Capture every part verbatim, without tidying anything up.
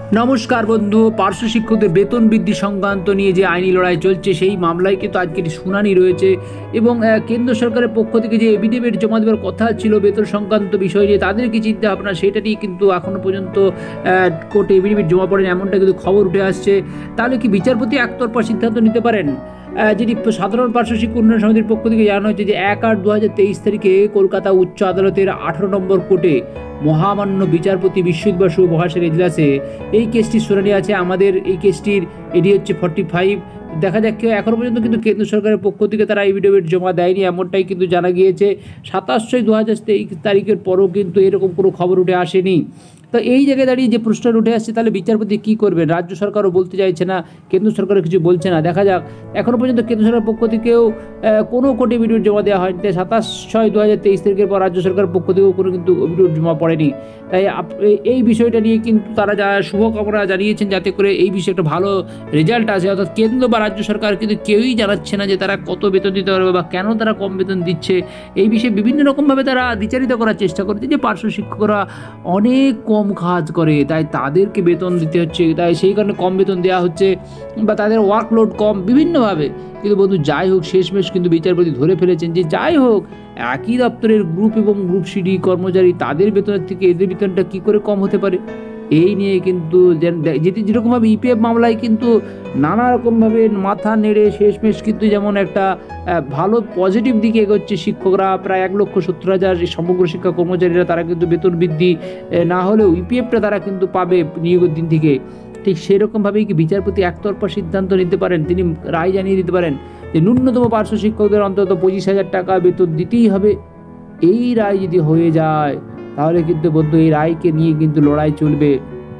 নমস্কার বন্ধু। পার্শ্ব শিক্ষকদের বেতন বৃদ্ধি সংক্রান্ত নিয়ে যে আইনি লড়াই চলছে সেই মামলায় কিন্তু আজকের শুনানি রয়েছে এবং কেন্দ্র সরকারের পক্ষ থেকে যে এফিডেভিট জমা দেওয়ার কথা ছিল বেতন সংক্রান্ত বিষয় নিয়ে তাদের কি চিন্তা ভাবনা সেটা নিয়ে কিন্তু এখনও পর্যন্ত কোর্টে এফিডেভিট জমা পড়েনি এমনটা কিন্তু খবর উঠে আসছে। তাহলে কি বিচারপতি একতরফা সিদ্ধান্ত নিতে পারেন? যেটি সাধারণ পার্শ্ব শিক্ষা উন্নয়ন সমিতির পক্ষ থেকে জানানো হয়েছে যে এক আট দু হাজার তেইশ তারিখে কলকাতা উচ্চ আদালতের আঠারো নম্বর কোর্টে মহামান্য বিচারপতি বিশ্বজিৎ বসু মহাশয়ের এজলাসে এই কেসটির শুনানি আছে। আমাদের এই কেসটির এডি হচ্ছে ফর্টি ফাইভ। দেখা যাক এখনও পর্যন্ত কিন্তু কেন্দ্র সরকারের পক্ষ থেকে তারা এফিডেভিট জমা দেয়নি এমনটাই কিন্তু জানা গিয়েছে। সাতাশ ছয় দু হাজার তেইশ তারিখের পরও কিন্তু এরকম কোনো খবর উঠে আসেনি। তো এই জায়গায় দাঁড়িয়ে যে প্রশ্নটা উঠে আসছে তাহলে বিচারপতি কী করবেন? রাজ্য সরকারও বলতে চাইছে না, কেন্দ্র সরকারও কিছু বলছে না। দেখা যাক, এখনও পর্যন্ত কেন্দ্র সরকারের পক্ষ থেকেও কোনো কোর্টে এফিডেভিট জমা দেওয়া হয়নি। তাই সাতাশ ছয় দু হাজার তেইশ তারিখের পর রাজ্য সরকারের পক্ষ থেকেও কোনো কিন্তু এফিডেভিট জমা পড়েনি। তাই এই বিষয়টা নিয়ে কিন্তু তারা যা শুভকামনা জানিয়েছেন যাতে করে এই বিষয়ে একটা ভালো রেজাল্ট আসে। অর্থাৎ কেন্দ্র বা রাজ্য সরকার কিন্তু কেউই জানাচ্ছে না যে তারা কত বেতন দিতে পারবে বা কেন তারা কম বেতন দিচ্ছে। এই বিষয়ে বিভিন্ন রকমভাবে তারা দ্বিচারিত করার চেষ্টা করছে যে পার্শ্ব শিক্ষকরা অনেক কম কাজ করে তাই তাদেরকে বেতন দিতে হচ্ছে, তাই সেই কারণে কম বেতন দেওয়া হচ্ছে বা তাদের ওয়ার্কলোড কম বিভিন্নভাবে। কিন্তু বন্ধু যাই হোক, শেষমেশ কিন্তু বিচারপতি ধরে ফেলেছেন যে যাই হোক একই দপ্তরের গ্রুপ এবং গ্রুপ সিডি কর্মচারী তাদের বেতনের থেকে এদের বেতনটা কী করে কম হতে পারে। এই নিয়ে কিন্তু যেটি যেরকমভাবে ইপিএফ মামলায় কিন্তু নানা রকমভাবে মাথা নেড়ে শেষমেশ কিন্তু যেমন একটা ভালো পজিটিভ দিকে এগোচ্ছে শিক্ষকরা, প্রায় এক লক্ষ সত্তর হাজার সমগ্র শিক্ষা কর্মচারীরা তারা কিন্তু বেতন বৃদ্ধি না হলেও ইপিএফটা তারা কিন্তু পাবে নিয়োগের দিন থেকে। ঠিক সেরকমভাবেই কি বিচারপতি একতরফা সিদ্ধান্ত নিতে পারেন, তিনি রায় জানিয়ে দিতে পারেন যে ন্যূনতম পার্শ্ব শিক্ষকদের অন্তত পঁচিশ হাজার টাকা বেতন দিতেই হবে। এই রায় যদি হয়ে যায় তাহলে কিন্তু বন্ধু এই রায়কে নিয়ে কিন্তু লড়াই চলবে।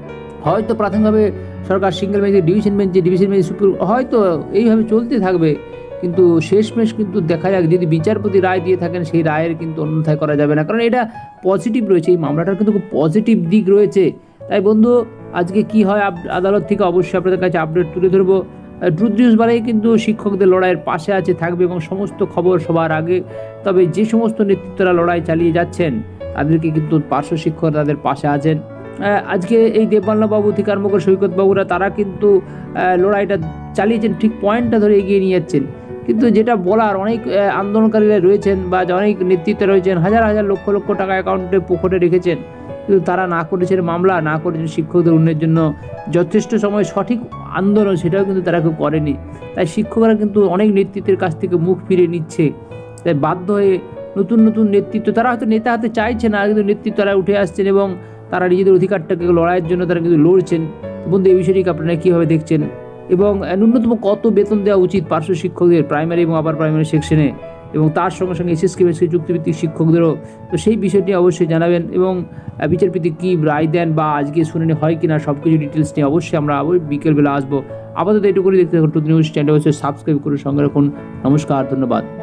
হয়তো প্রাথমিকভাবে সরকার সিঙ্গেল বেঞ্চে ডিভিশন বেঞ্চে ডিভিশন বেঞ্চে সুপ্রিম হয়তো এইভাবে চলতে থাকবে, কিন্তু শেষমেশ কিন্তু দেখা যাক যদি বিচারপতি রায় দিয়ে থাকেন সেই রায়ের কিন্তু অন্যথায় করা যাবে না, কারণ এটা পজিটিভ রয়েছে, এই মামলাটার কিন্তু খুব পজিটিভ দিক রয়েছে। তাই বন্ধু আজকে কি হয় আদালত থেকে অবশ্যই আপনাদের কাছে আপডেট তুলে ধরবো। ট্রুথ নিউজ বারেই কিন্তু শিক্ষকদের লড়াইয়ের পাশে আছে থাকবে এবং সমস্ত খবর সবার আগে। তবে যে সমস্ত নেতৃত্বরা লড়াই চালিয়ে যাচ্ছেন তাদেরকে কিন্তু পার্শ্ব শিক্ষকরা তাদের পাশে আছেন। আজকে এই দেববাল্লা বাবু থেকে আরম্ভ করে সৈকত বাবুরা তারা কিন্তু লড়াইটা চালিয়েছেন, ঠিক পয়েন্টটা ধরে এগিয়ে নিয়ে যাচ্ছেন। কিন্তু যেটা বলার অনেক আন্দোলনকারীরা রয়েছেন বা অনেক নেতৃত্ব রয়েছেন, হাজার হাজার লক্ষ লক্ষ টাকা অ্যাকাউন্টে পকেটে রেখেছেন, কিন্তু তারা না করেছেন মামলা, না করেছেন শিক্ষকদের উন্নয়নের জন্য যথেষ্ট সময় সঠিক আন্দোলন, সেটাও কিন্তু তারা কেউ করেনি। তাই শিক্ষকরা কিন্তু অনেক নেতৃত্বের কাছ থেকে মুখ ফিরে নিচ্ছে। তাই বাধ্য হয়ে নতুন নতুন নেতৃত্ব, তারা হয়তো নেতা হাতে চাইছে না, কিন্তু নেতৃত্ব তারা উঠে আসছেন এবং তারা নিজেদের অধিকারটাকে লড়াইয়ের জন্য তারা কিন্তু লড়ছেন। বন্ধু এই বিষয়টিকে আপনারা কীভাবে দেখছেন এবং ন্যূনতম কত বেতন দেওয়া উচিত পার্শ্ব শিক্ষকদের প্রাইমারি এবং আপার প্রাইমারি সেকশনে এবং তার সঙ্গে সঙ্গে এসএসকে বেসকে চুক্তিভিত্তিক শিক্ষকদেরও, তো সেই বিষয়টি অবশ্যই জানাবেন এবং বিচারপতি কী রায় দেন বা আজকে শুনানি হয় কিনা সব কিছু ডিটেলস নিয়ে অবশ্যই আমরা আবার বিকেলবেলা আসবো। আপাতত এটুকুনি দেখতে থাকুন ট্রুথ নিউজ চ্যানেল, অবশ্যই সাবস্ক্রাইব করে সঙ্গে রাখুন। নমস্কার, ধন্যবাদ।